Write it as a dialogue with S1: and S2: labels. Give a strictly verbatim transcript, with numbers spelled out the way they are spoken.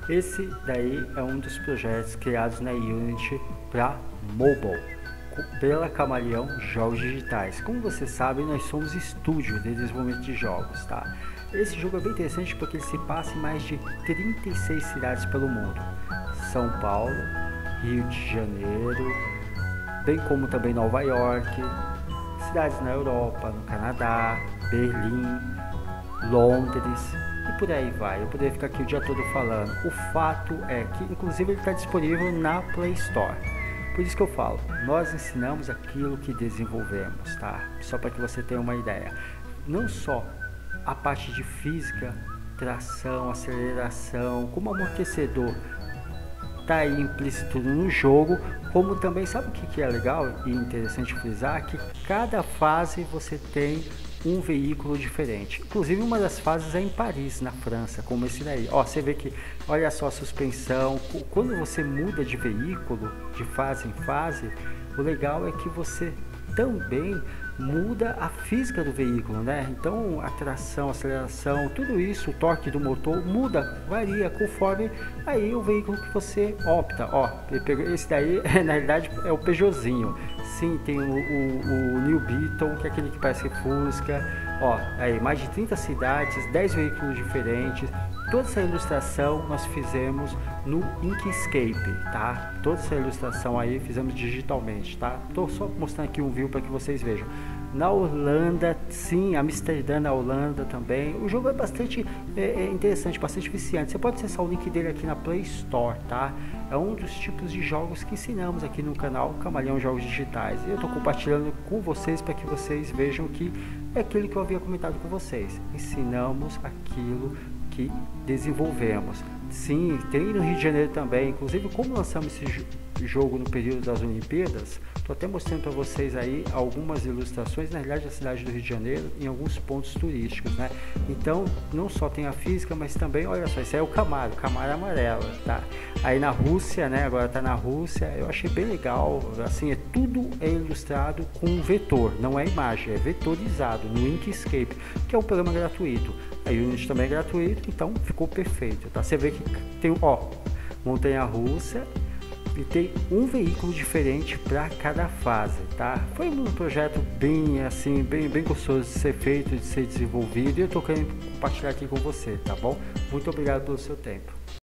S1: Esse daí é um dos projetos criados na Unity para mobile, pela Camaleão Jogos Digitais. Como você sabe, nós somos estúdio de desenvolvimento de jogos, tá? Esse jogo é bem interessante porque ele se passa em mais de trinta e seis cidades pelo mundo. São Paulo, Rio de Janeiro, bem como também Nova York, cidades na Europa, no Canadá, Berlim, Londres e por aí vai. Eu poderia ficar aqui o dia todo falando. O fato é que, inclusive, ele está disponível na Play Store. Por isso que eu falo, nós ensinamos aquilo que desenvolvemos, tá? Só para que você tenha uma ideia. Não só a parte de física, tração, aceleração, como amortecedor tá aí implícito no jogo, como também, sabe o que, que é legal e interessante frisar? Que cada fase você tem um veículo diferente. Inclusive uma das fases é em Paris, na França, como esse daí. Ó, você vê que, olha só a suspensão, quando você muda de veículo, de fase em fase, o legal é que você também muda a física do veículo, né? Então a tração, aceleração, tudo isso, o torque do motor muda, varia conforme aí o veículo que você opta. Ó, esse daí na realidade é o Peugeotzinho. Sim, tem o, o, o New Beetle, que é aquele que parece Fusca. Ó, aí mais de trinta cidades, dez veículos diferentes. Toda essa ilustração nós fizemos no Inkscape, tá? Toda essa ilustração aí fizemos digitalmente, tá? Tô só mostrando aqui um view para que vocês vejam. Na Holanda, sim, Amsterdã na Holanda também. O jogo é bastante é, é interessante, bastante viciante. Você pode acessar o link dele aqui na Play Store, tá? É um dos tipos de jogos que ensinamos aqui no canal Camaleão Jogos Digitais. E eu tô compartilhando com vocês para que vocês vejam que é aquilo que eu havia comentado com vocês. Ensinamos aquilo que desenvolvemos. Sim, tem no Rio de Janeiro também. Inclusive, como lançamos esse jogo no período das Olimpíadas, estou até mostrando para vocês aí algumas ilustrações, na realidade, da cidade do Rio de Janeiro, em alguns pontos turísticos, né? Então, não só tem a física, mas também, olha só, isso aí é o Camaro, Camaro amarelo, tá? Aí na Rússia, né? Agora tá na Rússia, eu achei bem legal, assim, é tudo é ilustrado com vetor, não é imagem, é vetorizado no Inkscape, que é um programa gratuito. A Unity também é gratuito, então ficou perfeito, tá? Você vê que tem, ó, montanha-russa e tem um veículo diferente para cada fase, tá? Foi um projeto bem assim, bem, bem gostoso de ser feito, de ser desenvolvido, e eu tô querendo compartilhar aqui com você, tá bom? Muito obrigado pelo seu tempo.